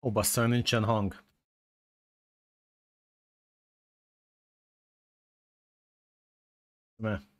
Ó, bassza, nincsen hang. Mert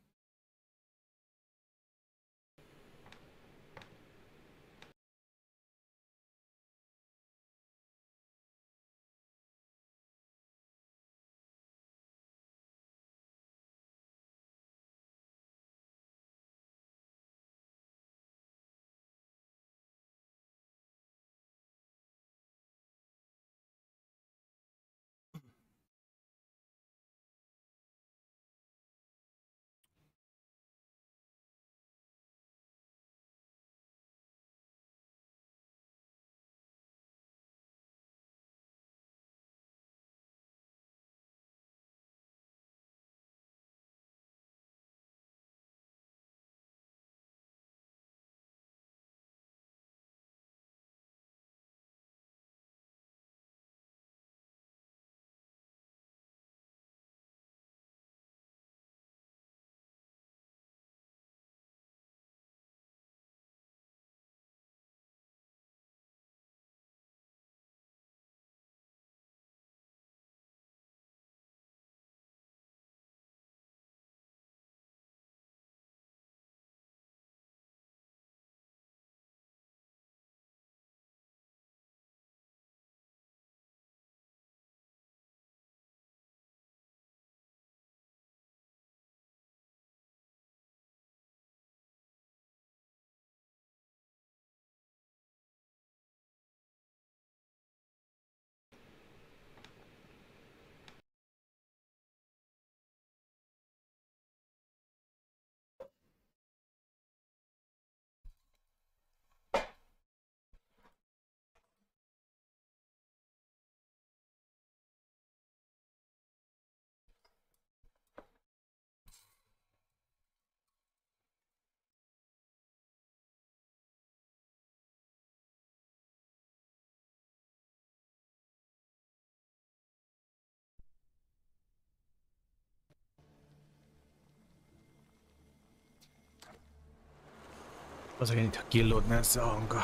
az, hogy itt killódna ez a hanga.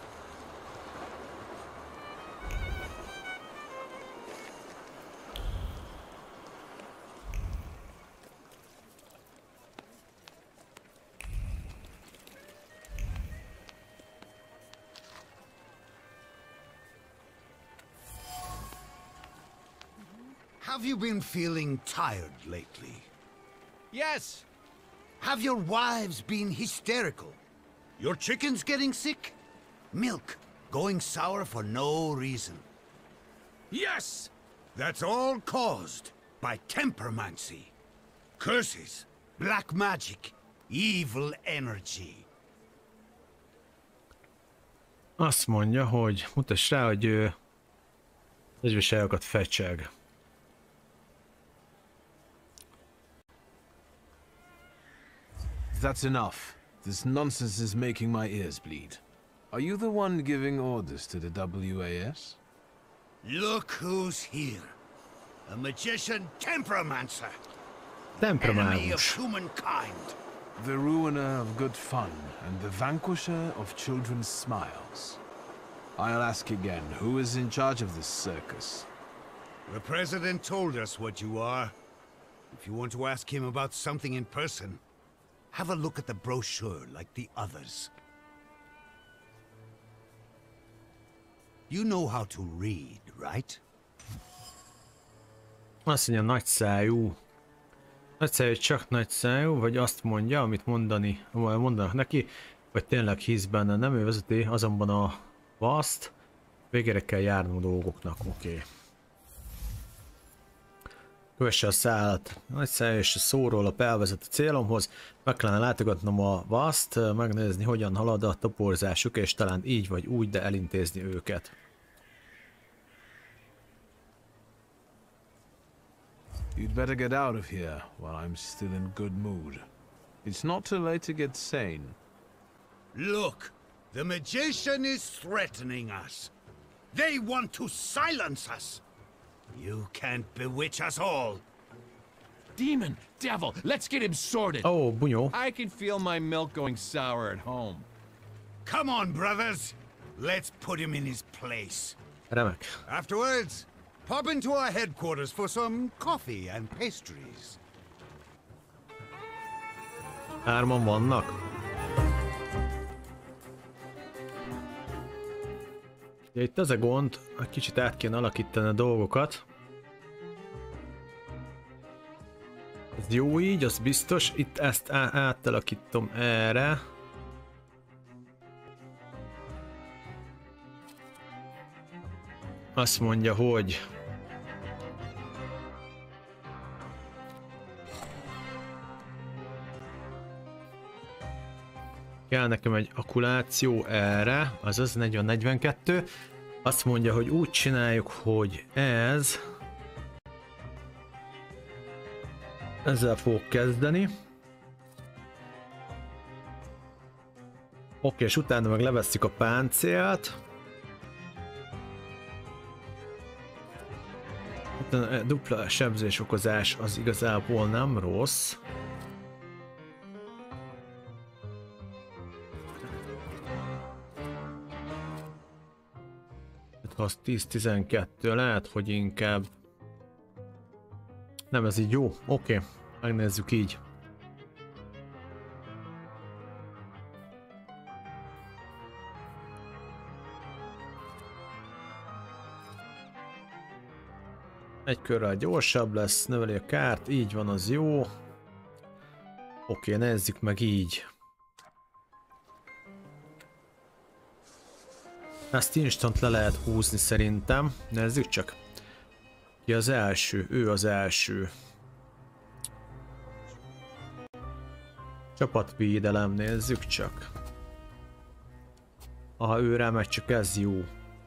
Have you been feeling tired lately? Yes! Have your wives been hysterical? Your chickens getting sick? Milk going sour for no reason? Yes! That's all caused by tempermancy. Curses, black magic, evil energy. Azt mondja, hogy mutass rá, hogy ő egyveságokat fecseg. That's enough. This nonsense is making my ears bleed. Are you the one giving orders to the WAS? Look who's here. A magician tempermancer. Enemy of Temperamentus. humankind. The ruiner of good fun and the vanquisher of children's smiles. I'll ask again, who is in charge of this circus? The president told us what you are. If you want to ask him about something in person, have a look at the brochure like the others. You know how to read, right? Azt mondja, nagyszájú. Nagyszájú, csak nagyszájú, vagy azt mondja, amit mondanak neki, vagy tényleg hisz benne, nem ő vezeti, azonban a vaszt végére kell járnunk dolgoknak, oké. Kövesse a szállat. Nagyszájú és a szóról elvezet a célomhoz. Meg kellene látogatnom a vaszt, megnézni, hogyan halad a toporzásuk, és talán így vagy úgy, de elintézni őket. You'd better get out of here while I'm still in good mood. It's not too late to get sane. Look, the magician is threatening us. They want to silence us. You can't bewitch us all. Demon! Devil! Let's get him sorted! Ó, bunyó. I can feel my milk going sour at home. Come on, brothers. Let's put him in his place. Remek. Afterwards, pop into our headquarters for some coffee and pastries. 3-an vannak. Ja, itt az a gond, egy kicsit át kéne alakítani a dolgokat. Ez jó így, az biztos. Itt ezt átalakítom erre. Azt mondja, hogy kell nekem egy akkuláció erre, azaz 40-42. Azt mondja, hogy úgy csináljuk, hogy ezzel fogok kezdeni. Oké, és utána meg levesszük a páncélt. A dupla sebzésokozás az igazából nem rossz. Ha az 10-12 lehet, hogy inkább... Nem, ez így jó. Oké, megnézzük így. Egy körrel gyorsabb lesz, növeli a kárt, így van, az jó. Oké, nézzük meg így. Ezt instant le lehet húzni szerintem. Nézzük csak. Ki az első? Ő az első. Csapatvédelem, nézzük csak. Aha, ő rá megy, csak ez jó.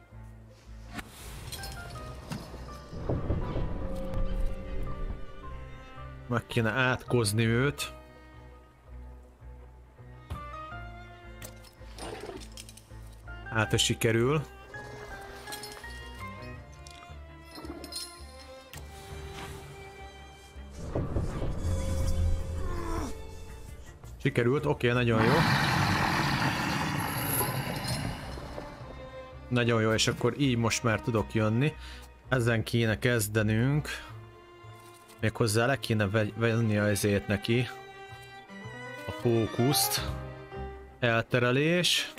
Meg kéne átkozni őt. Hát ez sikerül. Sikerült, oké, nagyon jó. Nagyon jó, és akkor így most már tudok jönni. Ezen kéne kezdenünk. Méghozzá le kéne venni azért neki a fókuszt. Elterelés.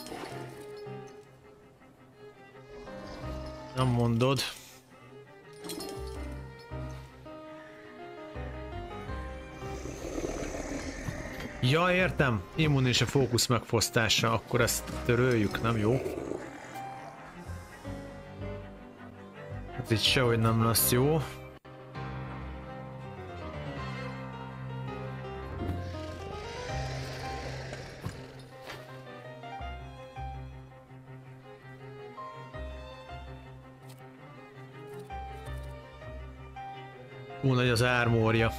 Nem mondod. Ja, értem. Immun és a fókusz megfosztása, akkor ezt töröljük, nem jó? Ez itt sehogy nem lesz jó. Nagy az ármórja.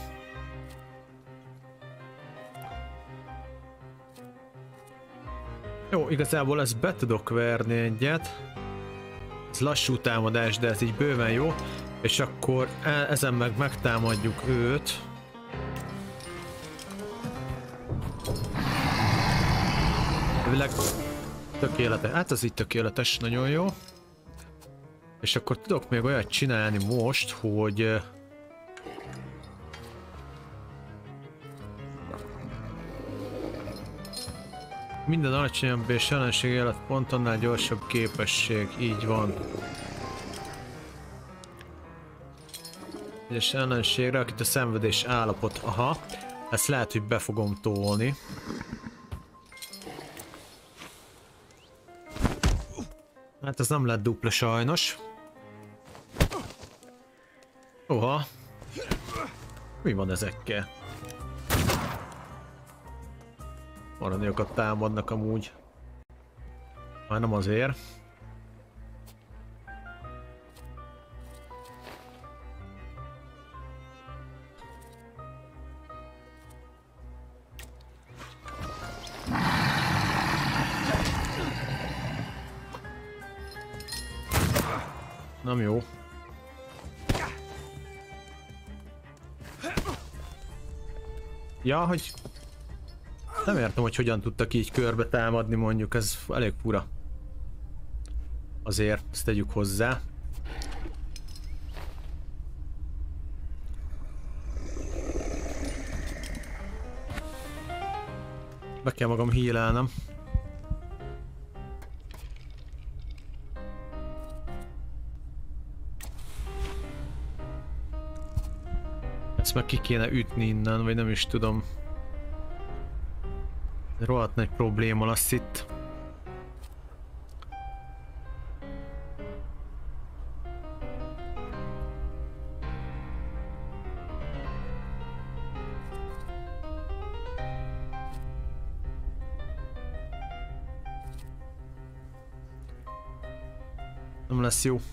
Jó, igazából ezt be tudok verni egyet. Ez lassú támadás, de ez így bőven jó. És akkor ezen meg megtámadjuk őt. Világ tökéletes. Hát ez így tökéletes, nagyon jó. És akkor tudok még olyat csinálni most, hogy... Minden alacsonyabb és ellenség életpont, annál gyorsabb képesség, így van. Egyes ellenségre, akit a szenvedés állapot, aha, ezt lehet, hogy be fogom tolni. Hát ez nem lett dupla sajnos. Oha. Mi van ezekkel? Maradnyokat támadnak amúgy. Már nem azért. Nem jó. Ja, hogy... Nem értem, hogy hogyan tudtak így körbe támadni, mondjuk, ez elég fura. Azért ezt tegyük hozzá. Be kell magam healelnem. Ezt meg ki kéne ütni innen, vagy nem is tudom. Rohadt nagy probléma lesz itt. Nem lesz jó.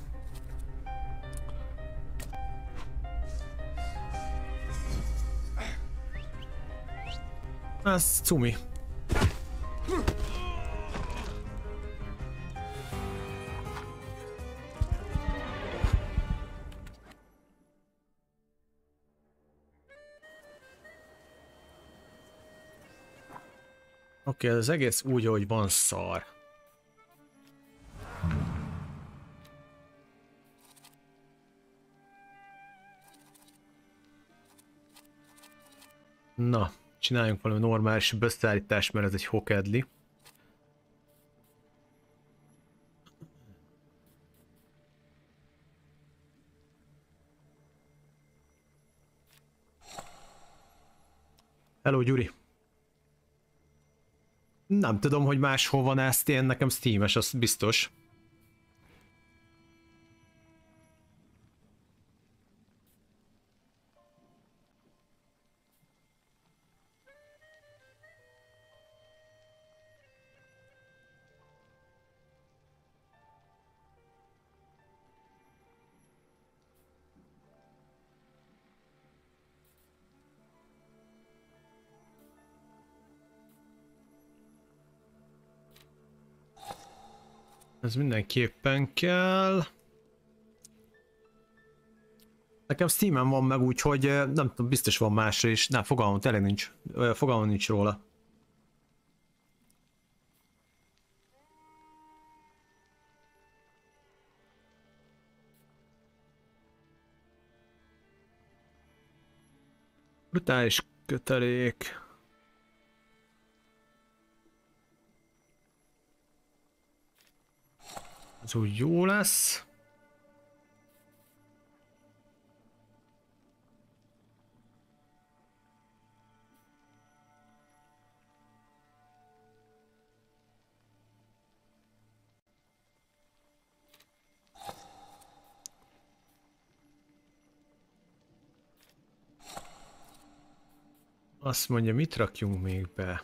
Ez cumi. Oké, az egész úgy, ahogy van, szar. Na, csináljunk valami normális beszállítást, mert ez egy hokedli. Hello, Gyuri. Nem tudom, hogy máshol van ezt, én nekem Steam-es, az biztos. Ez mindenképpen kell. Nekem Steam-en van meg, úgyhogy nem tudom, biztos van másra is. Nem, fogalmam, tényleg nincs. Fogalmam nincs róla. Brutális kötelék. Ez úgy jó lesz. Azt mondja, mit rakjunk még be?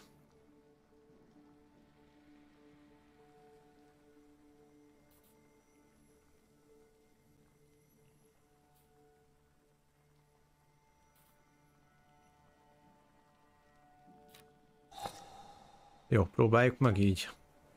Jó, próbáljuk meg így.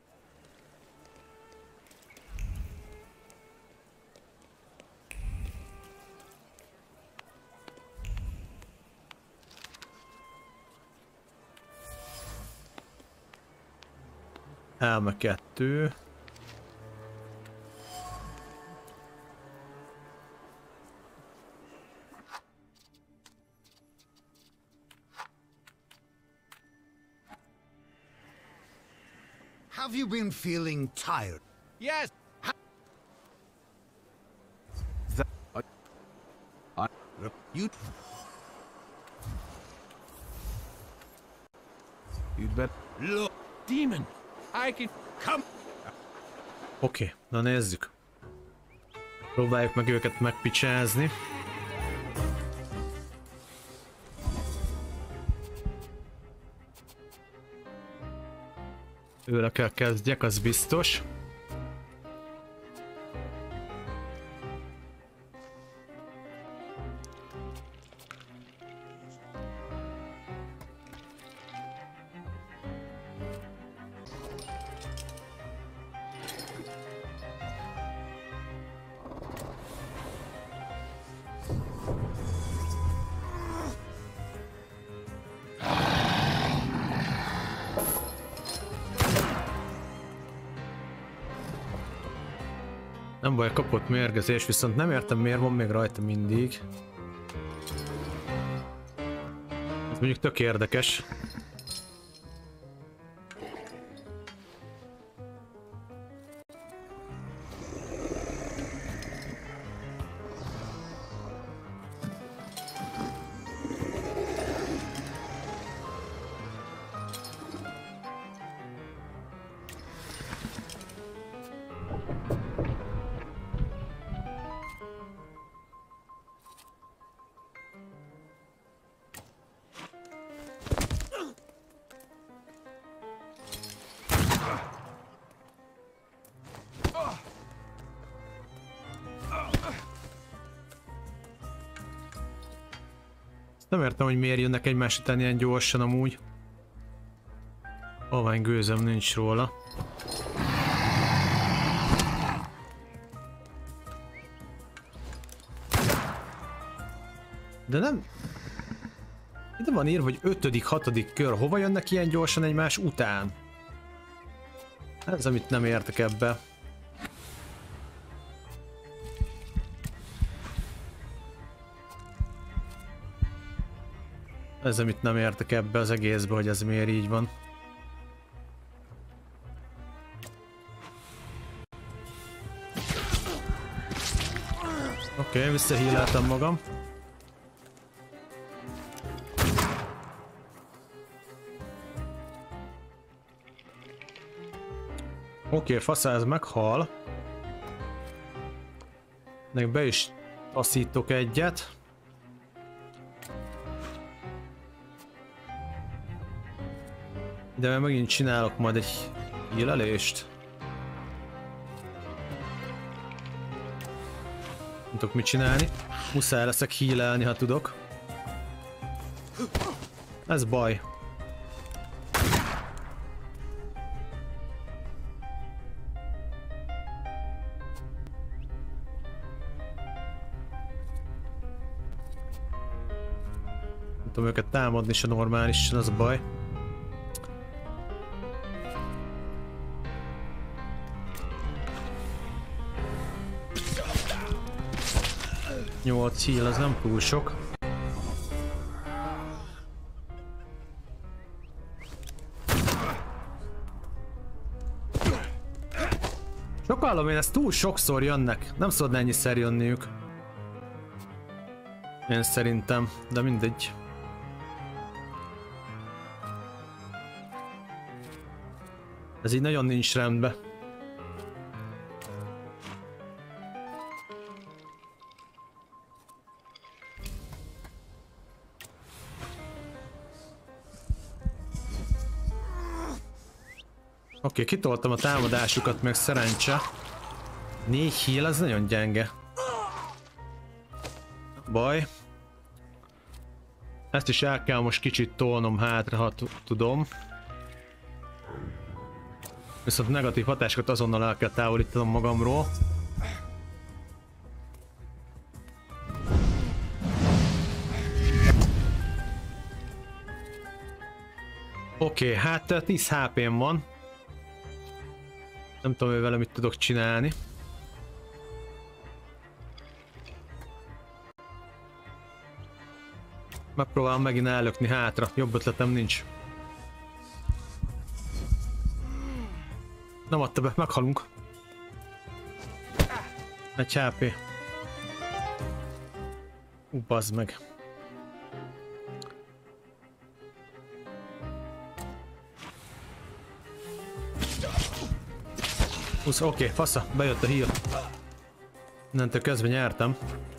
Elme 2. Have you been feeling tired? Yes. You You'd bet. look. Demon. I can. Come. Oké, na nézzük. Próbáljuk meg őket megpicsázni. Őre kell kezdjek, az biztos. Nem baj, kapott mérgezés, viszont nem értem, miért van még rajta mindig. Ez mondjuk tök érdekes. Nem értem, hogy miért jönnek egymás után ilyen gyorsan amúgy. Halvány gőzöm nincs róla. De nem... Ide van írva, hogy 5., 6. kör. Hova jönnek ilyen gyorsan egymás után? Ez, amit nem értek ebbe. Ez, amit nem értek ebbe az egészbe, hogy ez miért így van. Oké, visszahíleltem magam. Oké, faszáz meghal. Meg be is taszítok egyet. De megint csinálok majd egy hílelést. Nem tudok mit csinálni. Muszáj leszek hílelni, ha tudok. Ez baj. Nem tudom őket támadni se normálisan, az a baj. 8 heal, az nem túl sok. Sokallom én, ezt túl sokszor jönnek. Nem szabad ennyiszer jönniük. Én szerintem, de mindegy. Ez így nagyon nincs rendben. Oké, kitoltam a támadásukat, meg szerencse. 4 heal, az nagyon gyenge. Baj. Ezt is el kell most kicsit tolnom hátra, ha tudom. Viszont negatív hatásokat azonnal el kell távolítanom magamról. Oké, hát 10 HP-m van. Nem tudom, hogy vele mit tudok csinálni. Megpróbálom megint ellökni hátra, jobb ötletem nincs. Nem adta be, meghalunk. 1 HP. Bazd meg. Oké, fasza, bejött a heal. Innentől kezdve nyertem.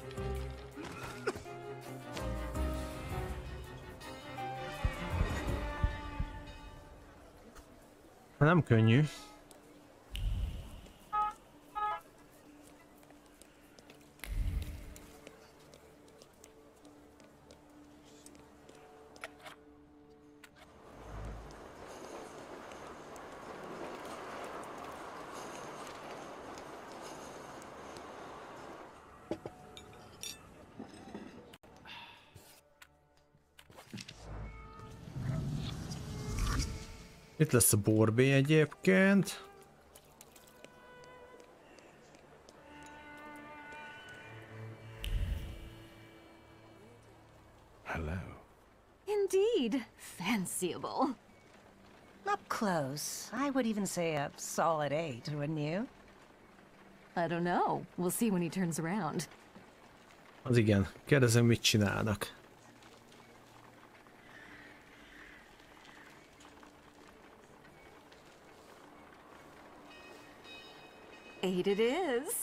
Nem könnyű. Itt lesz a borbély egyébként. indeed fanciable. Up close, I would even say a solid 8, wouldn't you? I don't know. We'll see when he turns around. Az igen. Kérdezem, mit csinálnak. Eight it is.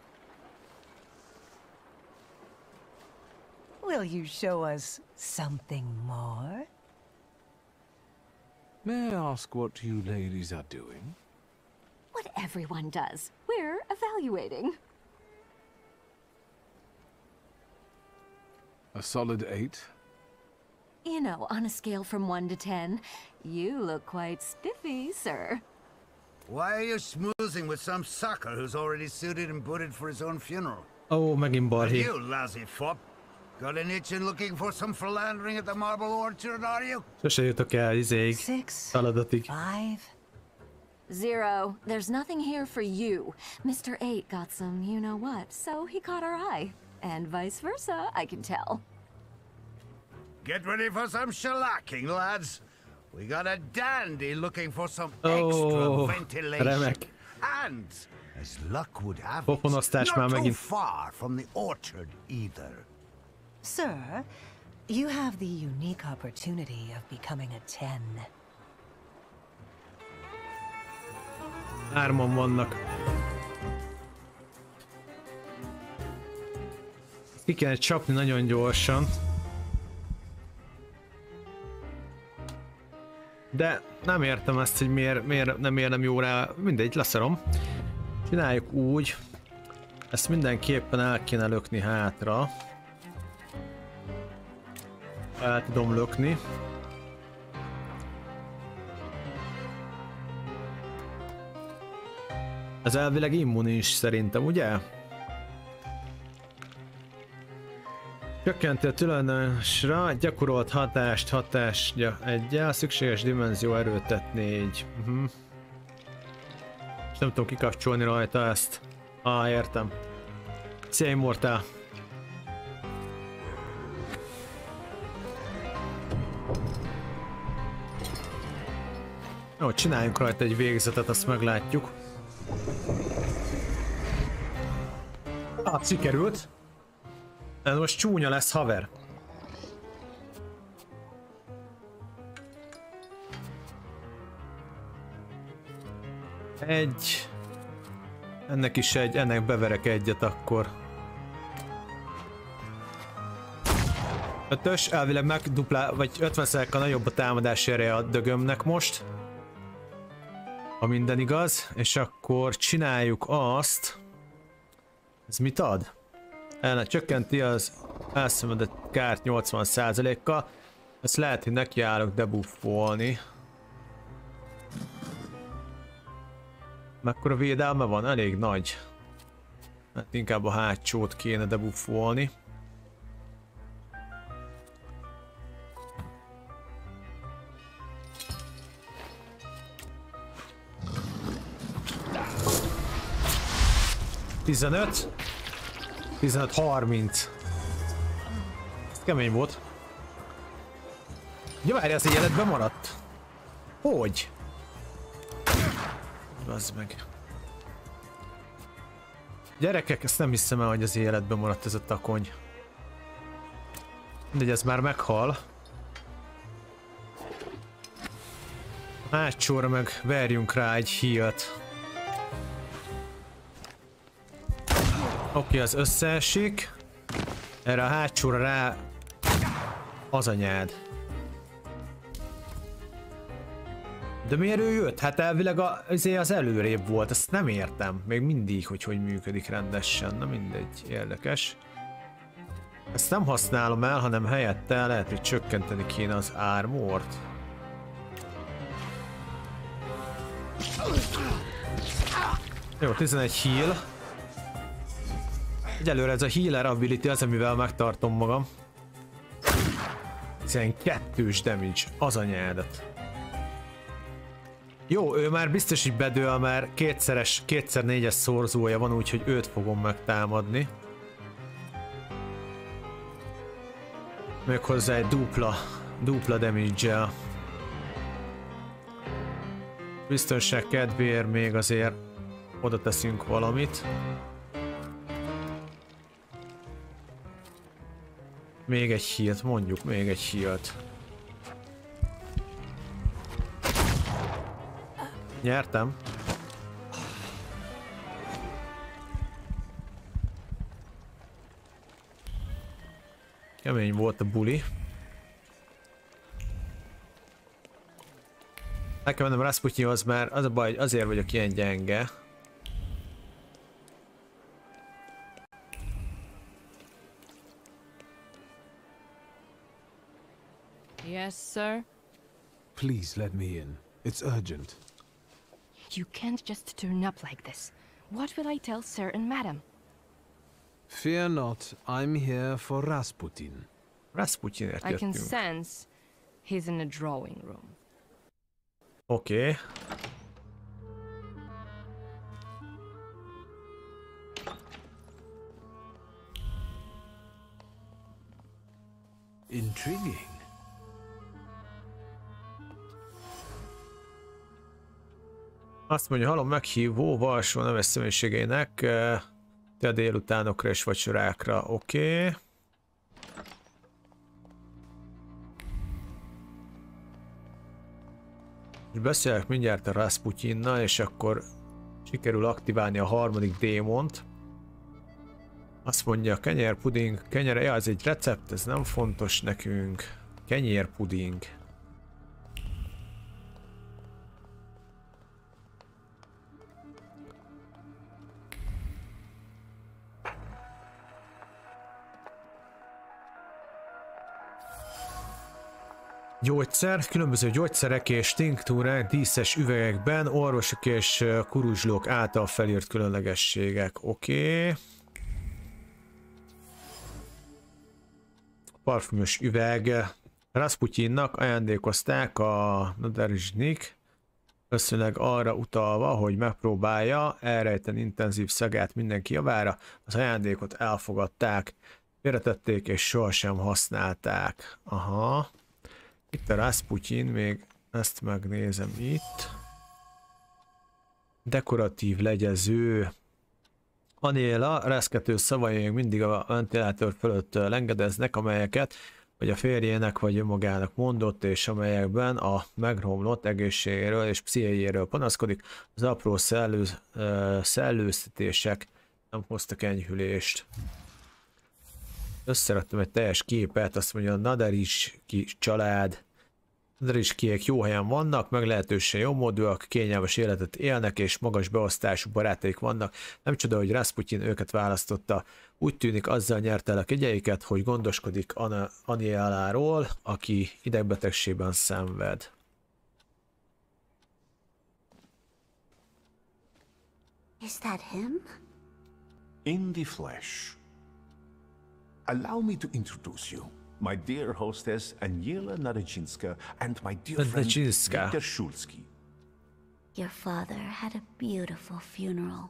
Will you show us something more? May I ask what you ladies are doing? What everyone does. We're evaluating. A solid 8? You know, on a scale from 1 to 10, you look quite spiffy, sir. Why are you schmoozing with some sucker who's already suited and booted for his own funeral? Ó, megint And balhé. you, lousy fop, got an itch in looking for some philandering at the Marble Orchard, are you? Sose jutok el izéig, 6, feladatig. 5. 0. There's nothing here for you. Mr. 8 got some you-know-what, so he caught our eye. And vice versa, I can tell. Get ready for some shellacking, lads. We got a dandy looking for some Oh, extra ventilation. remek. And, as luck would have it, Pofonasztás már not too megint. far from the orchard either. Sir, you have the unique opportunity of becoming a 10. 3-an vannak. Ki kell csapni nagyon gyorsan. De nem értem ezt, hogy miért nem jó rá. Mindegy, leszarom. Csináljuk úgy. Ezt mindenképpen el kéne lökni hátra. El tudom lökni. Ez elvileg immunis szerintem, ugye? Csökkenti a tulajdonosra gyakorolt hatást 1-jel, szükséges dimenzió erőtet 4. És nem tudom kikapcsolni rajta ezt. Értem. Szia, Immortál. Jó, csináljunk rajta egy végzetet, azt meglátjuk. Sikerült. Ez most csúnya lesz, haver. Egy. Ennek is egy, ennek beverek egyet akkor. 5-ös, elvileg megduplál, vagy 50%-kal nagyobb a támadási ereje a dögömnek most. Ha minden igaz, és akkor csináljuk azt. Ez mit ad? Csökkenti az elszenvedett kárt 80%-kal. Ezt lehet, hogy nekiállok debuffolni. Mekkora védelme van? Elég nagy. Hát inkább a hátsót kéne debuffolni. $15. 15-30. Ez kemény volt. Ja, várj, ez életben maradt? Hogy? Bazd meg. Gyerekek, ezt nem hiszem el, hogy az életben maradt ez a takony. Mindegy, ez már meghal. A hátsóra meg verjünk rá egy healt. Oké, az összeesik. Erre a hátsóra rá az anyád. De miért ő jött? Hát elvileg az előrébb volt, ezt nem értem. Még mindig, hogy működik rendesen. Na mindegy, érdekes. Ezt nem használom el, hanem helyette lehet, hogy csökkenteni kéne az armort. Jó, 11 heal. Egyelőre ez a healer ability az, amivel megtartom magam. 12-s damage, az anyádat. Jó, ő már biztos, hogy bedől, mert kétszer 4-es szorzója van, úgyhogy őt fogom megtámadni. Méghozzá egy dupla damage-el. Biztonság kedvéért még azért oda teszünk valamit. Még egy healt, mondjuk még egy healt. Nyertem. Kemény volt a buli. Nekem mennem Rasputinhoz, mert az a baj, hogy azért vagyok ilyen gyenge. Yes, sir? Please let me in. It's urgent. You can't just turn up like this. What will I tell sir and madam? Fear not, I'm here for Rasputin. Rasputinért I can jöttünk. sense he's in a drawing room. Oké. Intriguing. Azt mondja, halom meghívó Varsó neves személyiségének te délutánokra és vacsorákra. Oké. És beszélek mindjárt a Rasputinnal, és akkor sikerül aktiválni a harmadik démont. Azt mondja, kenyérpuding, kenyere, ja, ez egy recept, ez nem fontos nekünk. Kenyérpuding. Gyógyszer, különböző gyógyszerek és tinktúrák díszes üvegekben, orvosok és kuruzslók által felírt különlegességek. Oké. Parfümös üveg. Rasputinnak ajándékozták a Naderzhnik, összönleg arra utalva, hogy megpróbálja elrejteni intenzív szagát mindenki javára. Az ajándékot elfogadták, félretették és sohasem használták. Aha. Itt a Rasputin, még ezt megnézem itt. Dekoratív legyező. Anéla, reszkető szavai még mindig a ventilátor fölött lengedeznek, amelyeket vagy a férjének, vagy önmagának mondott, és amelyekben a megromlott egészségéről és pszichéjéről panaszkodik. Az apró szellőztetések nem hoztak enyhülést. Összeraktam egy teljes képet, azt mondja, a Naderizhki család. Naderizhkiek jó helyen vannak, meglehetősen jó módúak, kényelmes életet élnek, és magas beosztású barátaik vannak. Nem csoda, hogy Rasputin őket választotta. Úgy tűnik, azzal nyerte el a kegyeiket, hogy gondoskodik Anieláról, aki idegbetegségben szenved. Is that him? In the flesh. Allow me to introduce you. My dear hostess, Aniela Nadezinska, and my dear friend, Viktor Shulsky. Your father had a beautiful funeral.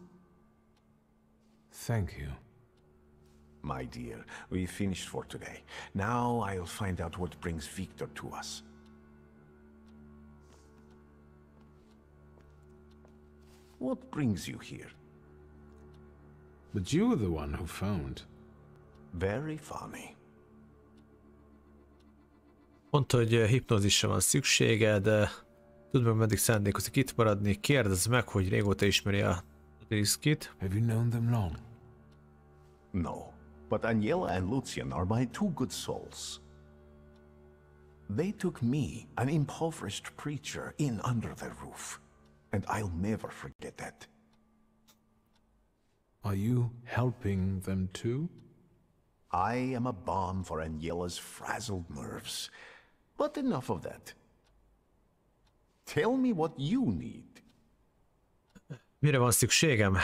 Thank you. My dear, we finished for today. Now I'll find out what brings Victor to us. What brings you here? But you were the one who phoned. Very funny. Mondta, hogy hipnózisra van szükséged, tudd meg, meddig szándékozik itt maradni, kérdezz meg, hogy régóta ismeri a Naderizhkit. Have you known them long? No, but Aniela and Lucian are my two good souls. They took me, an impoverished preacher, in under their roof, and I'll never forget that. Are you helping them too? I am a balm for Aniela's frazzled nerves. But enough of that. Tell me what you need. Mire van szükségem?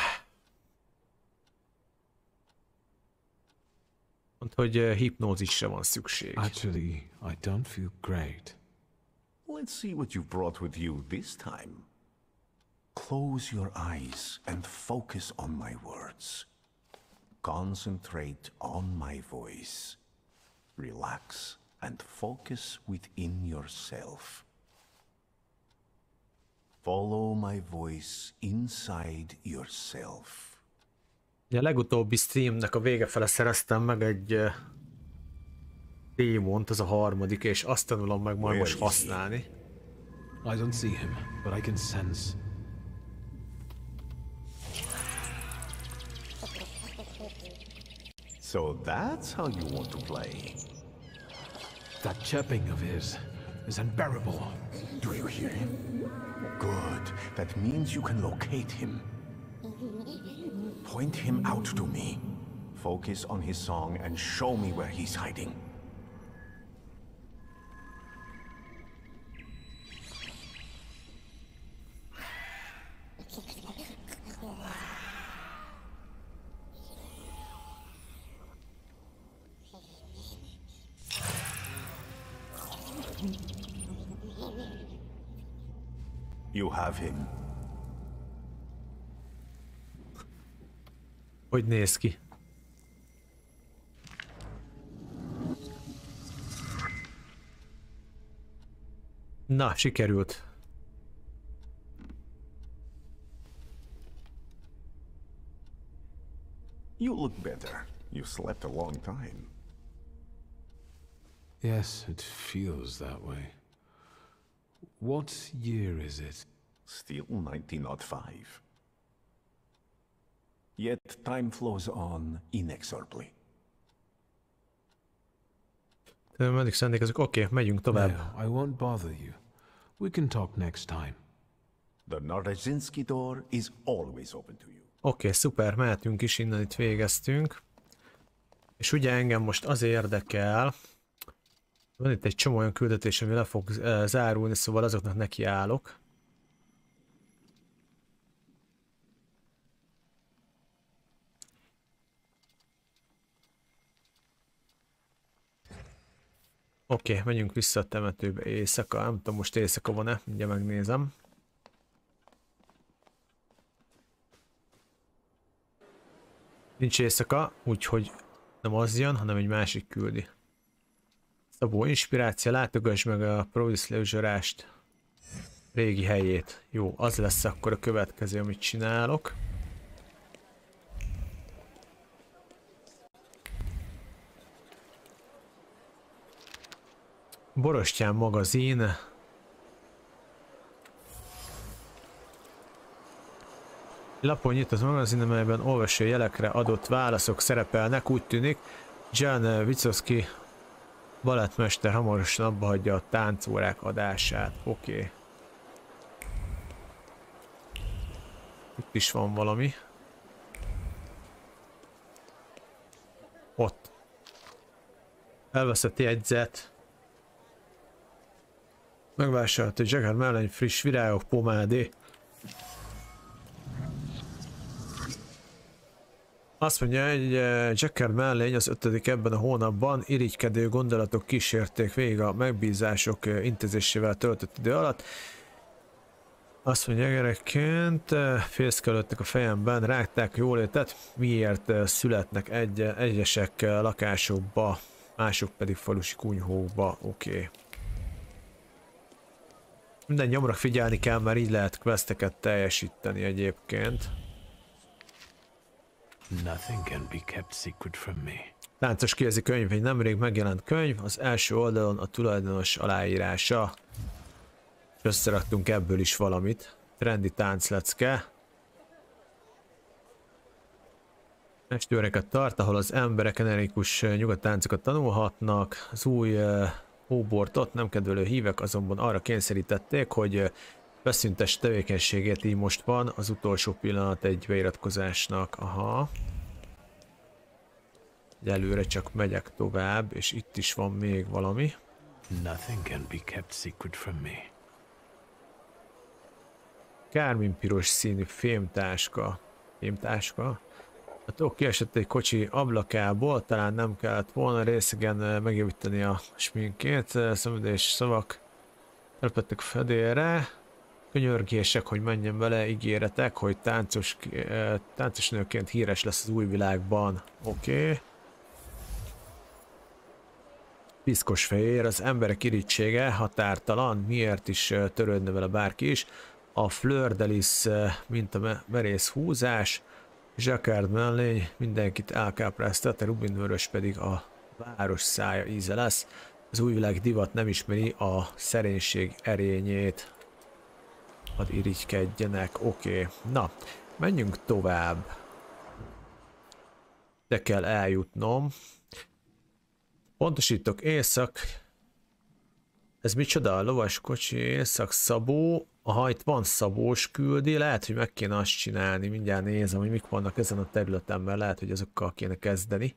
Mondta, hogy hipnózisra van szükség. Actually, I don't feel great. Let's see what you've brought with you this time. Close your eyes and focus on my words. Concentrate on my voice. Relax and focus within yourself. Follow my voice inside yourself. A legutóbbi streamnek a vége fele szereztem meg egy démont, az a harmadik, és azt tanulom meg majd most használni. I don't see him, but I can sense. So that's how you want to play. That chirping of his is unbearable. Do you hear him? Good. That means you can locate him. Point him out to me. Focus on his song and show me where he's hiding. You have him. Hogy néz ki? Na, sikerült. You look better. You slept a long time. Yes, it feels that way. What year is it? Still 1905. Yet time flows on inexorably. Meddig szándékozok? Oké, megyünk tovább. No, I won't bother you. We can talk next time. The Narezinski door is always open to you. Oké, szuper, mehetünk is, innen itt végeztünk. És ugye engem most az érdekel, van itt egy csomó olyan küldetés, ami le fog zárulni, szóval azoknak nekiállok. Oké, menjünk vissza a temetőbe éjszaka. Nem tudom, most éjszaka van-e, mindjárt megnézem. Nincs éjszaka, úgyhogy nem az jön, hanem egy másik küldi. Szabó inspiráció, látogass meg a Provis lőzsarást régi helyét. Jó, az lesz akkor a következő, amit csinálok. Borostyán magazin. Lapon nyitott magazin, amelyben olvasó jelekre adott válaszok szerepelnek, úgy tűnik. Jan Vicovski balettmester hamarosan abba hagyja a táncórák adását. Oké. Itt is van valami. Ott. Elveszett jegyzet. Megvásárolta Jagger mellény friss virágok, pomádé. Azt mondja, hogy Jagger mellény az 5. ebben a hónapban irigykedő gondolatok kísérték végig a megbízások intézésével töltött idő alatt. Azt mondja, gyerekként fészkelődtek a fejemben, rágták a jólétet, miért születnek egyesek lakásokba, mások pedig falusi kunyhókba. Oké. Minden nyomra figyelni kell, mert így lehet questeket teljesíteni egyébként. Nothing can be kept secret from me. Táncos kézi könyv, egy nemrég megjelent könyv, az első oldalon a tulajdonos aláírása. Összeraktunk ebből is valamit. Trendi tánclecke. Estőreket tart, ahol az emberek energikus nyugattáncokat tanulhatnak. Az új hóbortot nem kedvelő hívek azonban arra kényszerítették, hogy beszüntes tevékenységét, így most van az utolsó pillanat egy beiratkozásnak. Aha. Előre csak megyek tovább, és itt is van még valami. Nothing can be kept secret from me. Kárminpiros színű fémtáska. Fémtáska? Hát ó, kiesett egy kocsi ablakából, talán nem kellett volna részegen megjavítani a sminkét. Szemüldés szavak elpettek fedélre. Könyörgések, hogy menjen vele, ígéretek, hogy táncos nőként híres lesz az új világban. Oké. Piszkos fehér, az emberek irítsége határtalan, miért is törődne vele bárki is. A Fleur de Lis, mint a merész húzás, Zsakárd mellény mindenkit elkápráztat, a rubinvörös pedig a város szája íze lesz. Az újvilági divat nem ismeri a szerénység erényét. Hadd irigykedjenek, oké. Na, menjünk tovább. De kell eljutnom. Pontosítok, észak. Ez micsoda? A lovaskocsi, észak, Szabó. Aha, itt van Szabós küldi. Lehet, hogy meg kéne azt csinálni. Mindjárt nézem, hogy mik vannak ezen a területen, mert lehet, hogy azokkal kéne kezdeni.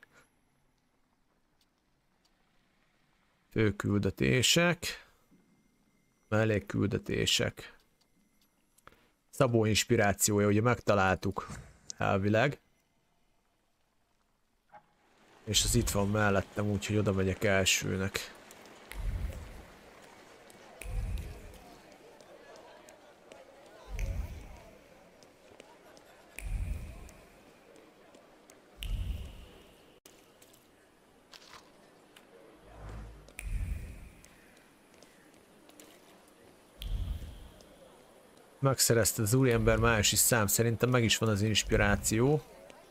Főküldetések. Mellékküldetések. Szabó inspirációja, ugye megtaláltuk elvileg. És az itt van mellettem, úgyhogy oda megyek elsőnek. Megszerezted az úriember májusi szám, szerintem meg is van az inspiráció.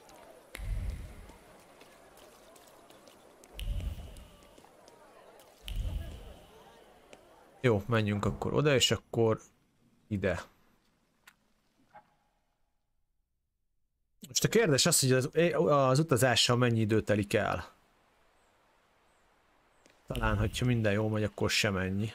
Jó, menjünk akkor oda, és akkor ide. Most a kérdés az, hogy az utazással mennyi idő telik el. Talán, hogyha minden jól megy, akkor sem ennyi.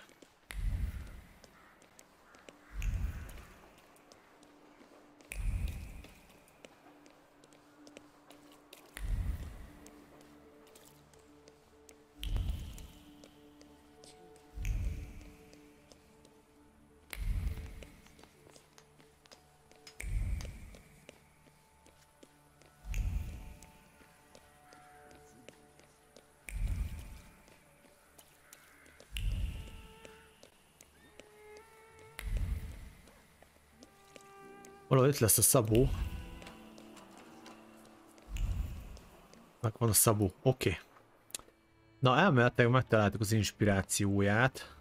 Valahol itt lesz a Szabó. Megvan a Szabó, oké. Na, elméletileg megtaláltuk az inspirációját.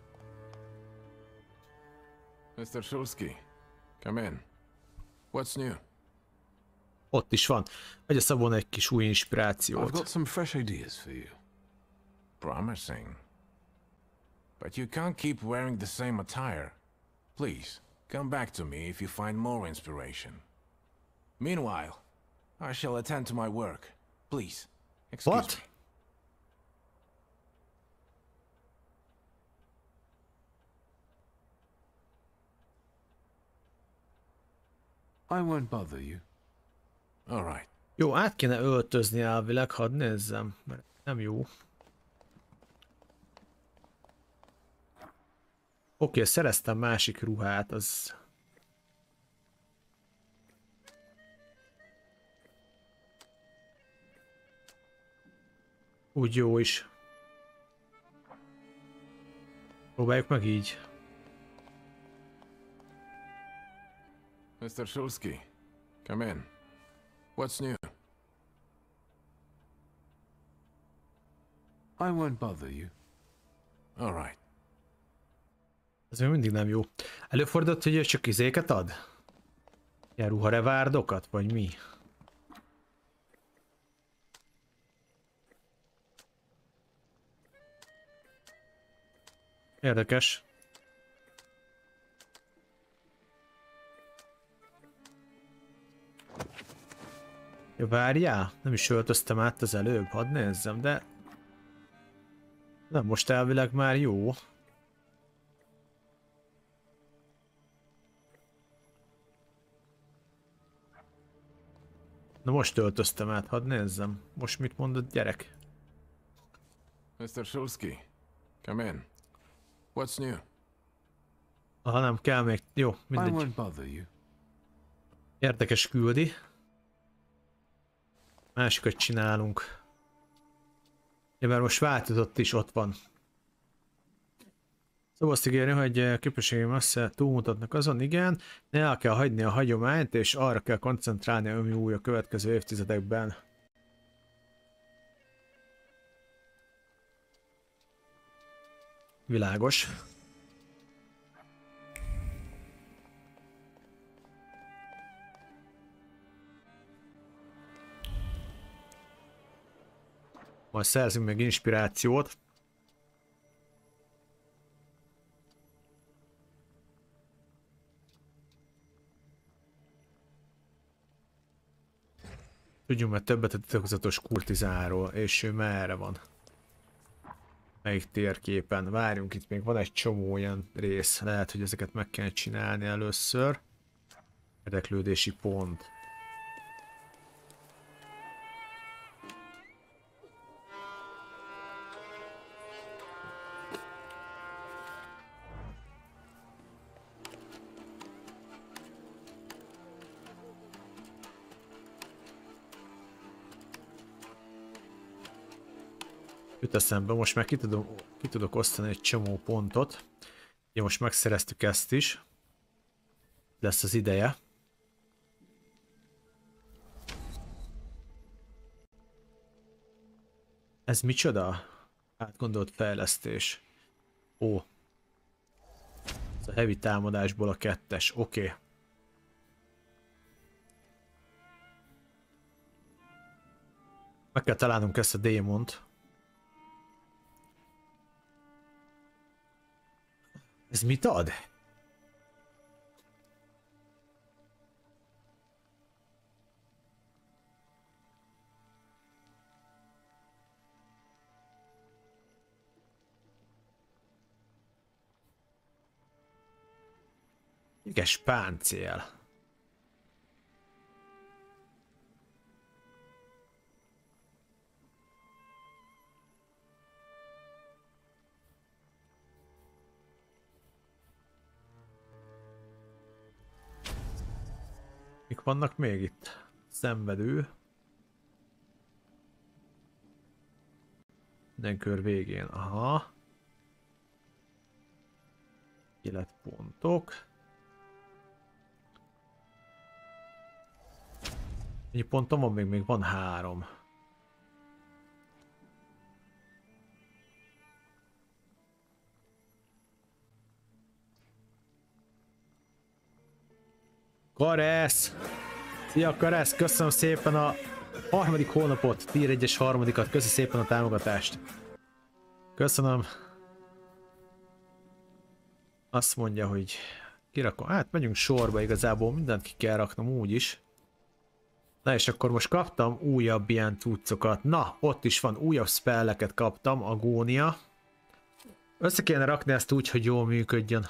Mr. Shulsky, come in. What's new? Ott is van. Vagy a Szabón egy kis új I've inspirációt. got some fresh ideas for you. Promising. But you can't keep wearing the same attire. Please, come back to me if you find more inspiration. Meanwhile, I shall attend to my work. Please, excuse What? me. I won't bother you. All right. Jó, át kéne öltözni elvileg, hadd nézzem, mert nem jó. Oké, szereztem másik ruhát, az... Úgy jó is. Próbáljuk meg így. Mr. Shulsky, come in. What's new? I won't bother you. All right. Ez még mindig nem jó. Előfordult, hogy ő csak izéket ad? Ilyen ruharevárdokat, vagy mi? Érdekes. Ja, várjál, nem is öltöztem át az előbb, hadd nézzem, de... Nem, most elvileg már jó. Na most öltöztem át, hadd nézzem. Most mit mondott gyerek? Mr. Shulsky, come in. What's new? Aha, nem kell még. Jó, I mindegy. won't bother you. Érdekes küldi. Másikat csinálunk. Ja, mert most változott is, ott van. Szóval azt ígérni, hogy képességeim messze túlmutatnak azon, igen, ne el kell hagyni a hagyományt, és arra kell koncentrálni, ami új a következő évtizedekben. Világos. Majd szerzünk meg inspirációt. Tudjunk már többet a titokzatos kurtizáról, és ő merre van? Melyik térképen? Várjunk, itt még van egy csomó olyan rész. Lehet, hogy ezeket meg kell csinálni először. Érdeklődési pont. Jut eszembe, most már ki tudok osztani egy csomó pontot. Ugye most megszereztük ezt is. Lesz az ideje. Ez micsoda? Átgondolt fejlesztés. Ó. Ez a heavy támadásból a 2-es. Oké. Meg kell találnunk ezt a démont. Ez mit ad? Ügyes páncél. Mik vannak még itt? Szenvedő. Minden kör végén. Aha. Életpontok. Ennyi pontom van még van 3. Karesz! Szia Karesz! Köszönöm szépen a 3. hónapot, tier 1-es 3-at, köszi szépen a támogatást. Köszönöm. Azt mondja, hogy kirakom. Hát megyünk sorba, igazából mindent ki kell raknom úgyis. Na és akkor most kaptam újabb ilyen cuccokat. Na, ott is van, újabb spelleket kaptam, agónia. Össze kéne rakni ezt úgy, hogy jól működjön.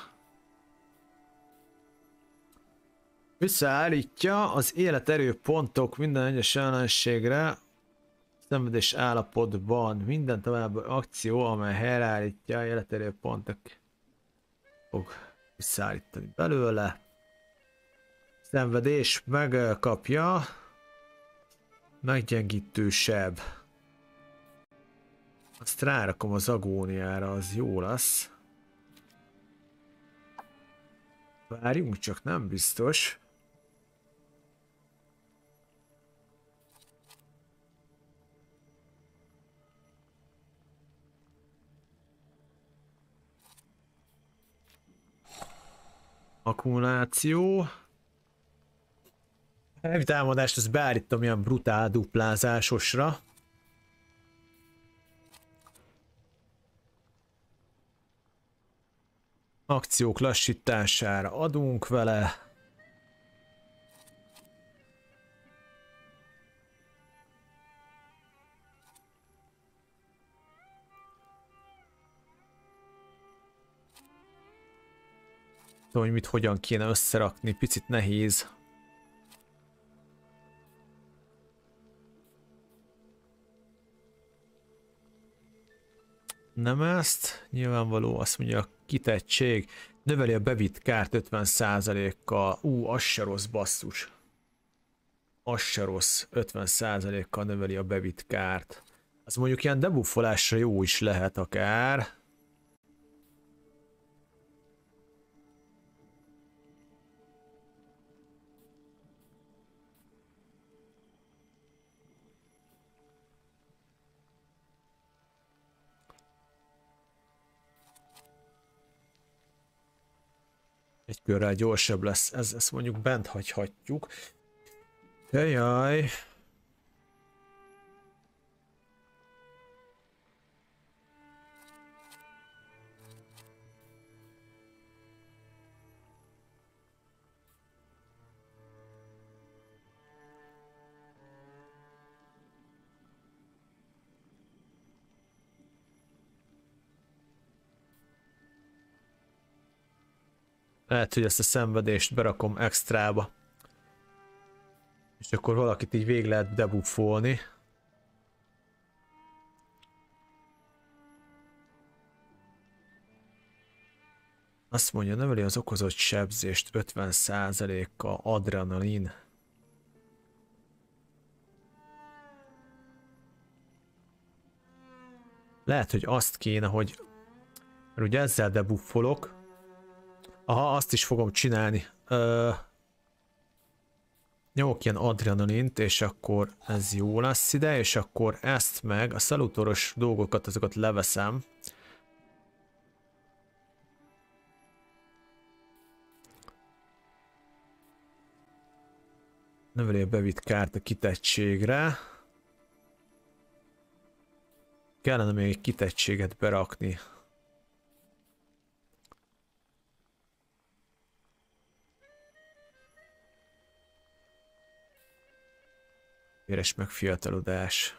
Visszaállítja az életerő pontok minden egyes ellenségre szenvedés állapotban. Minden további akció, amely helyreállítja a életerő pontok fog visszaállítani belőle. Szenvedés megkapja. Meggyengítősebb. Azt rárakom az agóniára, az jó lesz. Várjunk, csak nem biztos. Akkumuláció. Heavy támadást ezt beállítom ilyen brutál duplázásosra. Akciók lassítására adunk vele. Tudom, hogy mit hogyan kéne összerakni, picit nehéz. Nem ezt, nyilvánvaló, azt mondja a kitettség, növeli a bevitt kárt 50%-kal, az se rossz basszus. Az se rossz, 50%-kal növeli a bevitt kárt. Az mondjuk ilyen debuffolásra jó is lehet akár. egy körrel gyorsabb lesz. Ezt mondjuk bent hagyhatjuk. Jaj. Lehet, hogy ezt a szenvedést berakom extrába. És akkor valakit így végig lehet debuffolni. Azt mondja, növeli az okozott sebzést 50%-kal adrenalin. Lehet, hogy azt kéne, hogy... Mert ugye ezzel debuffolok. Aha, azt is fogom csinálni. Nyomok ilyen adrenalint, és akkor ez jó lesz ide, és akkor ezt meg, a szalutoros dolgokat, azokat leveszem. Növeli a bevitt kárt a kitettségre. Kellene még egy kitettséget berakni. Véres megfiatalodás.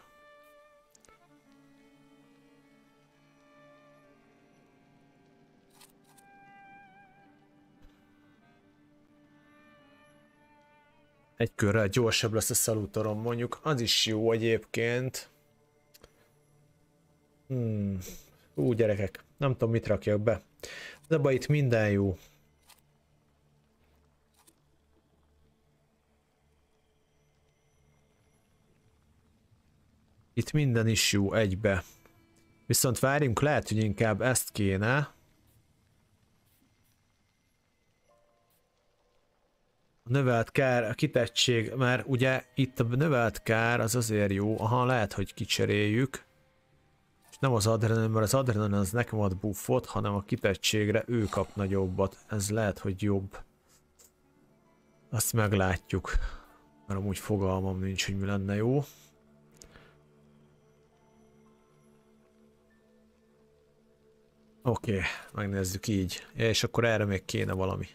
Egy körrel gyorsabb lesz a szalutorom, mondjuk az is jó egyébként. Gyerekek, nem tudom mit rakjak be. De abban itt minden jó. Itt minden is jó egybe. Viszont várjunk, lehet, hogy inkább ezt kéne. A növelt kár, a kitettség, mert ugye itt a növelt kár az azért jó, aha, lehet, hogy kicseréljük. És nem az adrenalin, mert az adrenalin az nekem ad buffot, hanem a kitettségre ő kap nagyobbat. Ez lehet, hogy jobb. Azt meglátjuk. Mert amúgy fogalmam nincs, hogy mi lenne jó. Oké, megnézzük így. Ja, és akkor erre még kéne valami.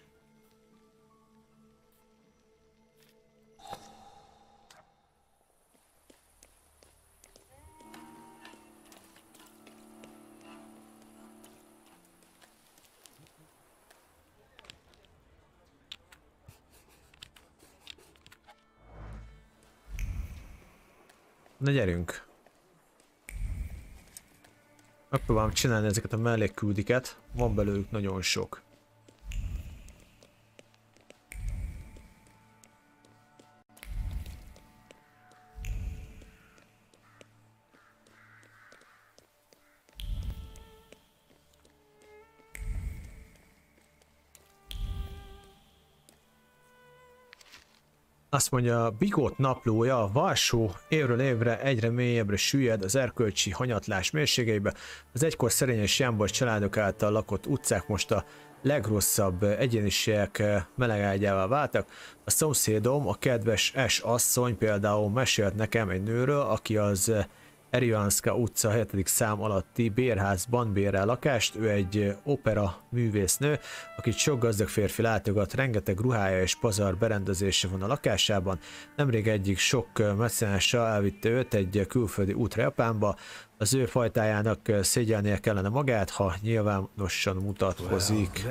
Na gyerünk! Megpróbálom csinálni ezeket a mellékküldiket, van belőlük nagyon sok. Azt mondja, Bigott naplója, a Varsó évről évre egyre mélyebbre süllyed az erkölcsi hanyatlás mélységeibe. Az egykor szerény és jámbor családok által lakott utcák most a legrosszabb egyéniségek melegágyává váltak. A szomszédom, a kedves S. asszony például mesélt nekem egy nőről, aki az Erivanska utca 7. szám alatti bérházban bérel lakást. Ő egy opera művésznő, akit sok gazdag férfi látogat, rengeteg ruhája és pazar berendezése van a lakásában. Nemrég egyik sok meccenással elvitte őt egy külföldi útra Japánba. Az ő fajtájának szégyelnie kellene magát, ha nyilvánosan mutatkozik.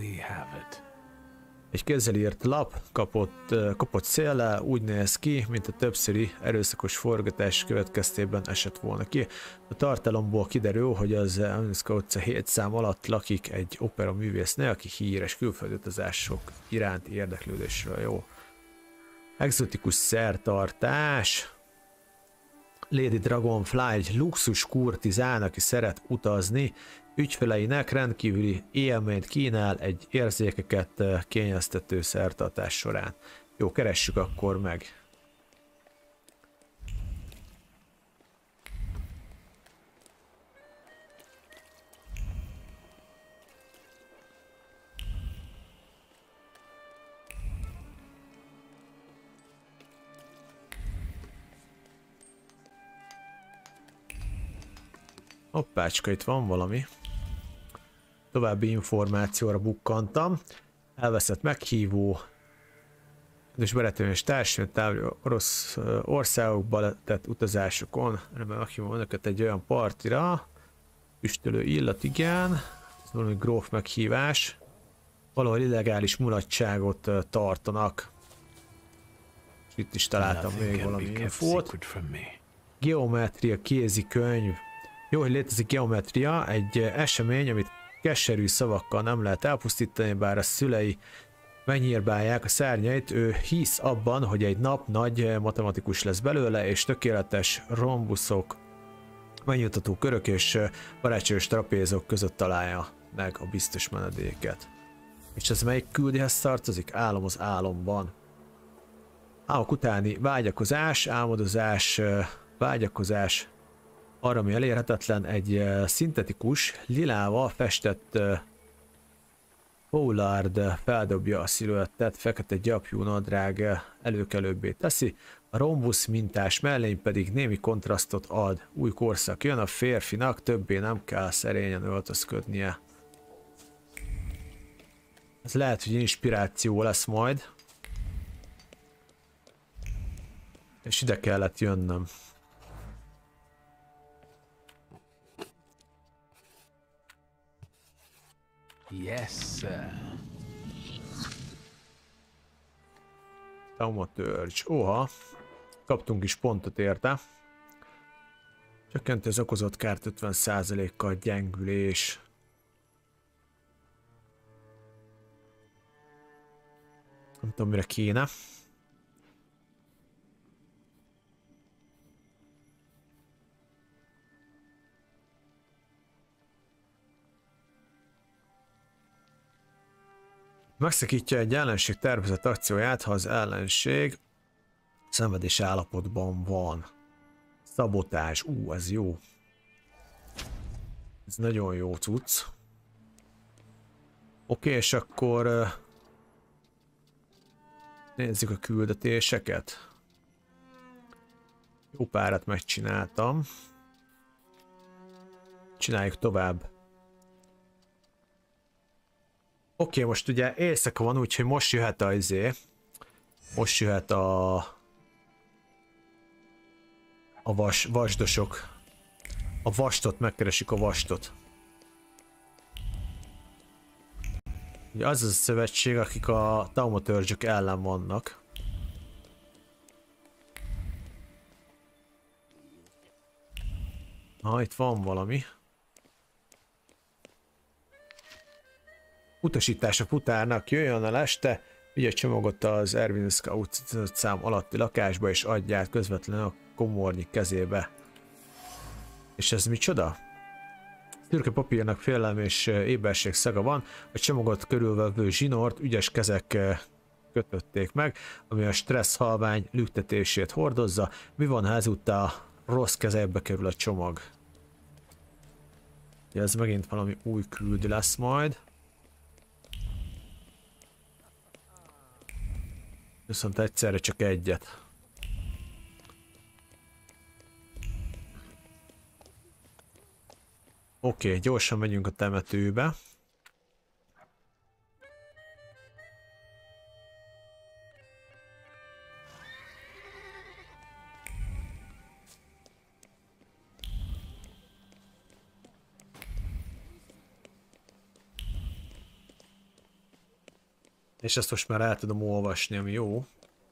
Egy kézzel írt lap kapott széllel, úgy néz ki, mint a többszöri erőszakos forgatás következtében esett volna ki. A tartalomból kiderül, hogy az Erivanska utca 7 szám alatt lakik egy opera művésznő, aki híres külföldi utazások iránt érdeklődésről jó. Exotikus szertartás. Lady Dragonfly egy luxus kurtizán, aki szeret utazni, ügyfeleinek rendkívüli élményt kínál egy érzékeket kényeztető szertartás során. Jó, keressük akkor meg. Hoppácska, itt van valami. További információra bukkantam. Elveszett meghívó. És beretőnös társadalmi távoli orosz országokba tett utazásokon. Remélem meghívom önöket egy olyan partira. Üstölő illat, igen. Ez valami gróf meghívás. Valahol illegális mulatságot tartanak. És itt is találtam még valami infót. Geometria kézikönyv. Jó, hogy létezik geometria, egy esemény, amit keserű szavakkal nem lehet elpusztítani, bár a szülei megnyírbálják a szárnyait, ő hisz abban, hogy egy nap nagy matematikus lesz belőle, és tökéletes rombuszok, megnyugtató körök és barátságos trapézok között találja meg a biztos menedéket. És ez melyik küldihez tartozik? Álom az álomban. Álmok utáni vágyakozás, álmodozás, vágyakozás, arra, ami elérhetetlen, egy szintetikus, lilával festett Pollard feldobja a sziluettet, fekete gyapjú nadrág előkelőbbé teszi, a rombusz mintás mellény pedig némi kontrasztot ad. Új korszak jön, a férfinak többé nem kell szerényen öltözködnie. Ez lehet, hogy inspiráció lesz majd. És ide kellett jönnöm. Yes, sir. Taumaturge. Oha. Kaptunk is pontot érte. Csökkenti az okozott kárt 50%-kal, gyengülés. Nem tudom, mire kéne. Megszakítja egy ellenség tervezett akcióját, ha az ellenség szenvedés állapotban van. Szabotás. Ez jó. Ez nagyon jó cucc. Oké, és akkor nézzük a küldetéseket. Jó párat megcsináltam. Csináljuk tovább. Oké, most ugye éjszaka van, úgyhogy most jöhet a most jöhet a vasdosok. A vastot, megkeresik a vastot. Ugye az a szövetség, akik a taumaturge-ök ellen vannak. Itt van valami. Utasítás a futárnak, jöjjön el este, vigye csomagot az Ervinska utcám alatti lakásba, és adj át közvetlenül a komornyik kezébe. És ez micsoda? Szürke papírnak félelem és éberség szaga van, a csomagot körülvevő zsinort ügyes kezek kötötték meg, ami a stressz halvány lüktetését hordozza. Mi van, ha ezúttal rossz kezekbe kerül a csomag? Ja, ez megint valami új küldő lesz majd. Viszont egyszerre csak egyet. Oké, gyorsan megyünk a temetőbe. És ezt most már el tudom olvasni, ami jó.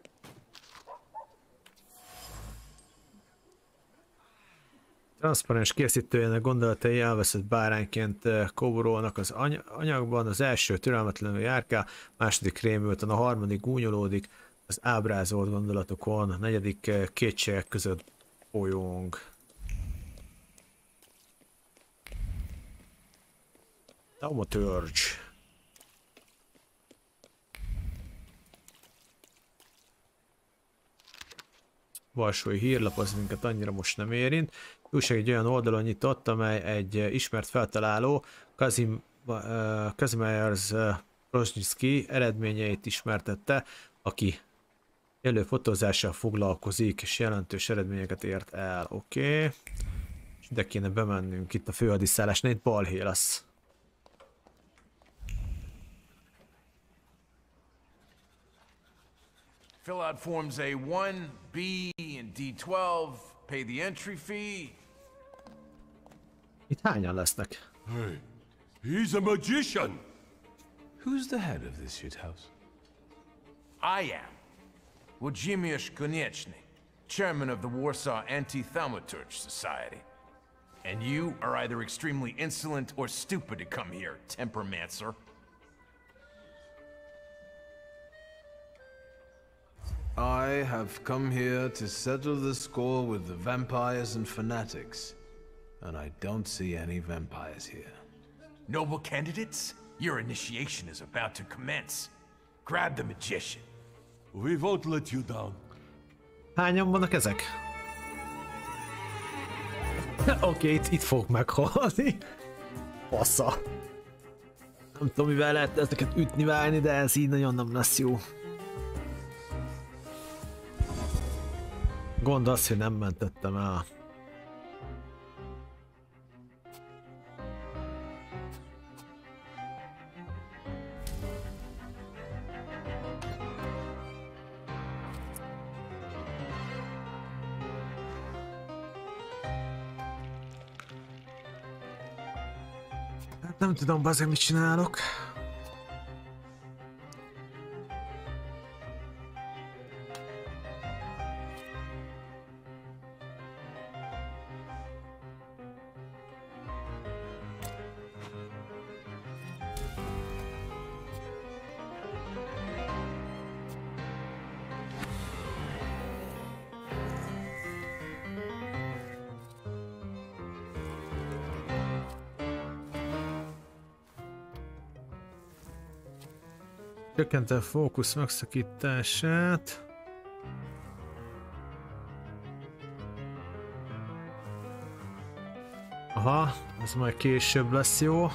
Transzparens készítőjének gondolatai elveszett bárányként kóborolnak az anyagban, az első türelmetlenül járkál, második rémülten, a harmadik gúnyolódik az ábrázolt gondolatokon, a negyedik kétségek között bolyong. Taumaturge. Varsói hírlap, az minket annyira most nem érint. Újság egy olyan oldalon nyitott, amely egy ismert feltaláló, Kazimierz Brzezinski eredményeit ismertette, aki élő fotózással foglalkozik, és jelentős eredményeket ért el. Oké. És Ide kéne bemennünk, itt a főhadiszállásnál, itt balhé lesz. Fill out forms A1, B, and D12, pay the entry fee. Itt hányan lesznek? Hey, he's a magician! Who's the head of this shithouse? I am Włodzimierz Konieczny, chairman of the Warsaw Anti-Thaumaturge Society. And you are either extremely insolent or stupid to come here, Tempermancer. I have come here to settle the score with the vampires and fanatics. And I don't see any vampires here. Noble candidates, your initiation is about to commence. Grab the magician. We won't let you down. Hányan vannak ezek? Oké, itt fog meghalni. Passza. Nem tudom, mivel lehet ezeket ütni, válni, de ez így nagyon nem lesz jó. Gond az, hogy nem mentettem el. Hát nem tudom, bazeg, mit csinálok. Csökkente a fókusz megszakítását. Aha, ez majd később lesz jó.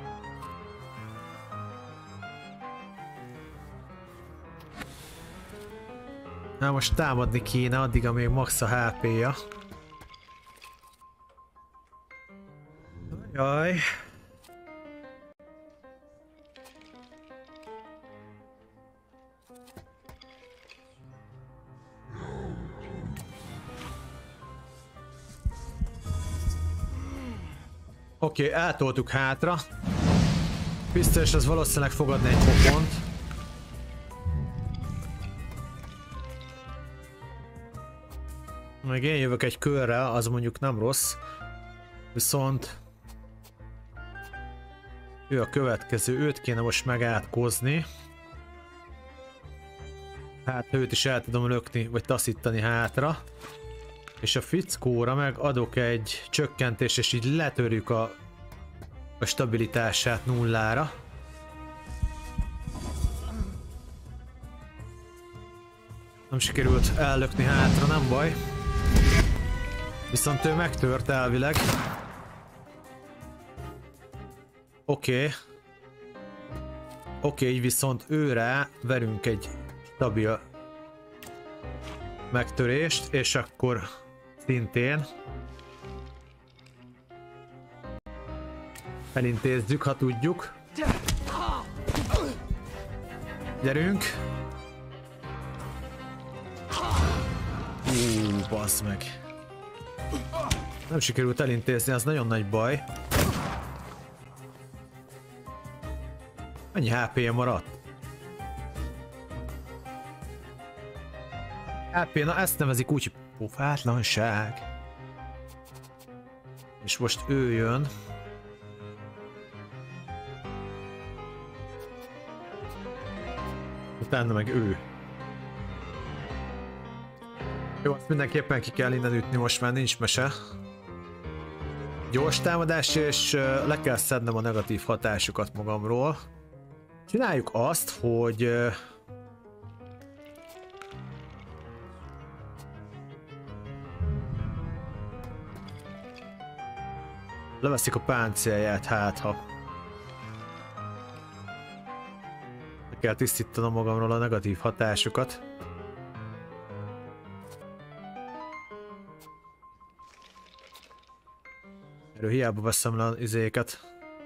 Na most támadni kéne addig, amíg max a HP-ja. Jaj. Oké, eltoltuk hátra. Biztos, az valószínűleg fog adni egy pofont. Meg én jövök egy körre, az mondjuk nem rossz. Viszont ő a következő, őt kéne most megátkozni. Hát őt is el tudom lökni, vagy taszítani hátra. És a fickóra meg adok egy csökkentést, és így letörjük a stabilitását nullára. Nem sikerült ellökni hátra, nem baj. Viszont ő megtört elvileg. Oké, így viszont őre verünk egy stabil megtörést, és akkor szintén elintézzük, ha tudjuk. Gyerünk! Bassz meg! Nem sikerült elintézni, az nagyon nagy baj. Mennyi HP-je maradt? HP, na ezt nevezik úgy, hogy pofátlanság. És most ő jön. Utána meg ő. Jó, azt mindenképpen ki kell innen ütni, most már nincs mese. Gyors támadás, és le kell szednem a negatív hatásukat magamról. Csináljuk azt, hogy... leveszik a páncélját, hát ha... le kell tisztítanom magamról a negatív hatásokat. Erről hiába veszem le az izéket.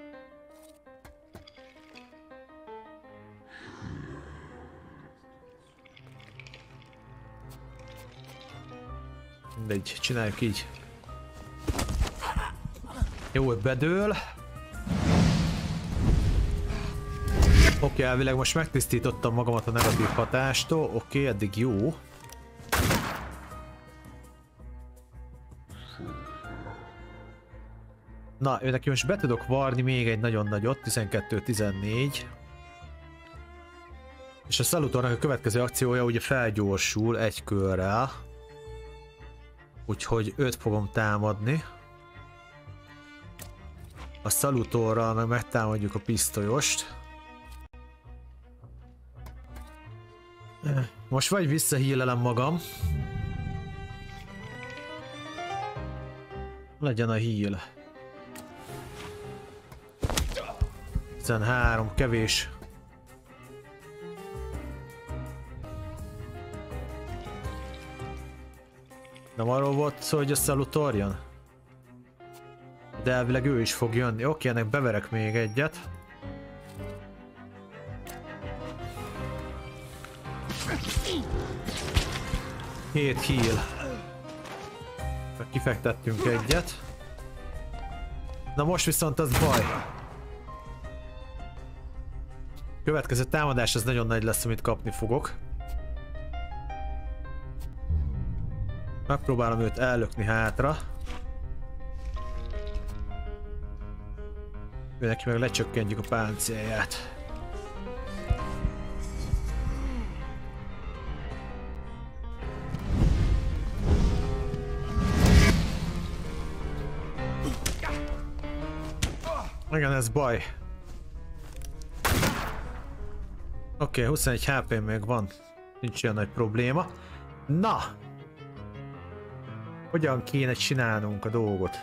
Mindegy, csináljuk így. Jó, bedől. Oké, elvileg most megtisztítottam magamat a negatív hatástól. Oké, eddig jó. Na, ő neki most be tudok varni még egy nagyon nagyot, 12-14. És a Salutornak a következő akciója ugye felgyorsul egy körrel. Úgyhogy őt fogom támadni. A Salutorral meg megtámadjuk a pisztolyost. Most vagy visszahílelem magam. Legyen a heal. 13, kevés. Nem arról volt szó, hogy a Salutor jön? De elvileg ő is fog jönni. Oké, ennek beverek még egyet. Hét heal. Kifektettünk egyet. Na most viszont az baj. Következő támadás az nagyon nagy lesz, amit kapni fogok. Megpróbálom őt ellökni hátra. Ő neki meg lecsökkentjük a páncélját. Igen, ez baj. Oké, 21 HP még van. Nincs ilyen nagy probléma. Na! Hogyan kéne csinálnunk a dolgot?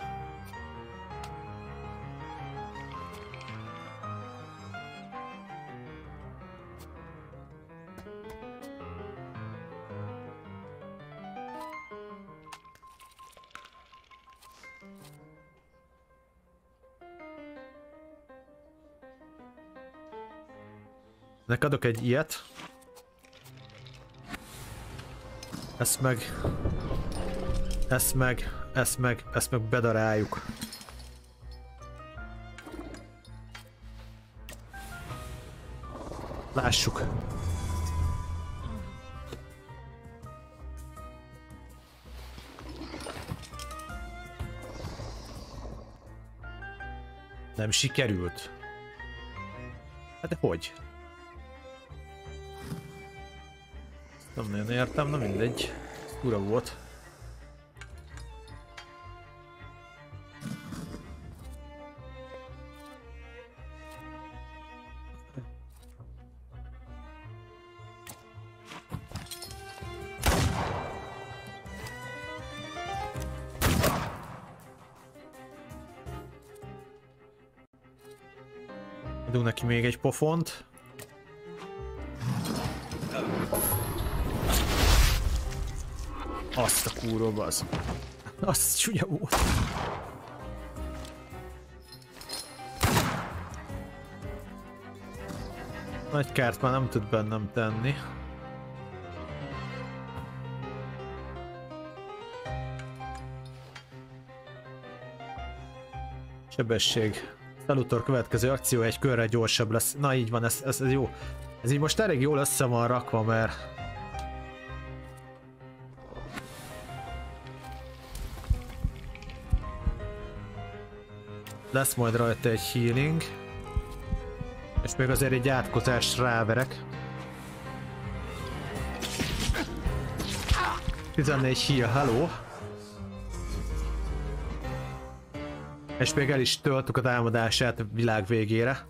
Nek adok egy ilyet. Ezt meg bedaráljuk. Lássuk. Nem sikerült. Hát de hogy? Nem nagyon értem, na mindegy. Ez ura volt. Adunk neki még egy pofont. Azt a kurva az. Az csúnya volt. Nagy kárt már nem tud bennem tenni. Sebesség. Salutor következő akció egy körre gyorsabb lesz. Na így van, ez jó. Ez így most elég jól össze van rakva, mert lesz majd rajta egy healing. És még azért egy átkozást ráverek. 14 heal, hello. És még el is töltük a támadását a világ végére.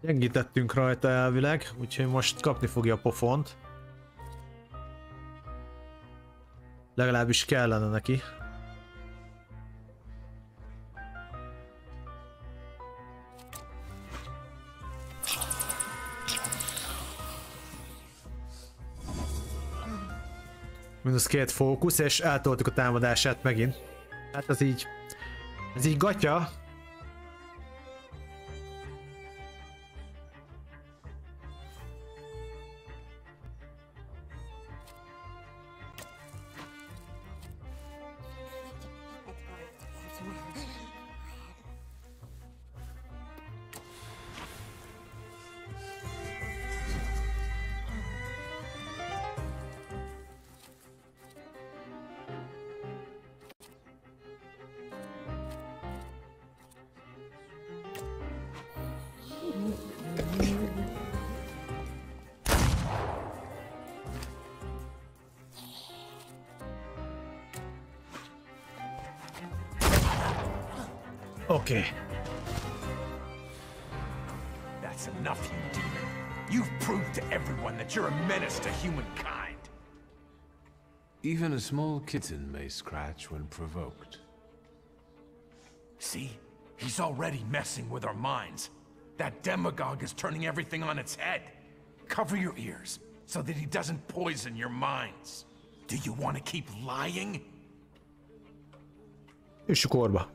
Gyengítettünk rajta elvileg, úgyhogy most kapni fogja a pofont. Legalábbis kellene neki. Minusz 2 fókusz, és eltoltuk a támadását megint. Hát ez így gatya. Okay. That's enough, you demon. You've proved to everyone that you're a menace to humankind. Even a small kitten may scratch when provoked. See? He's already messing with our minds. That demagogue is turning everything on its head. Cover your ears, so that he doesn't poison your minds. Do you want to keep lying? Üssük orba.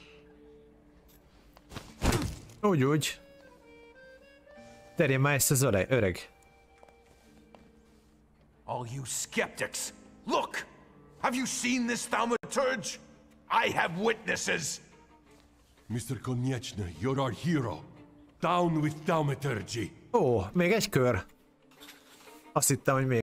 Úgy. Terjen már ezt az öreg. All you skeptics, look! Have you seen this thaumaturge? I have witnesses! Mr. Konieczny, you're our hero. Down with thaumaturgy. Ó, még egy kör. Azt hittem, hogy még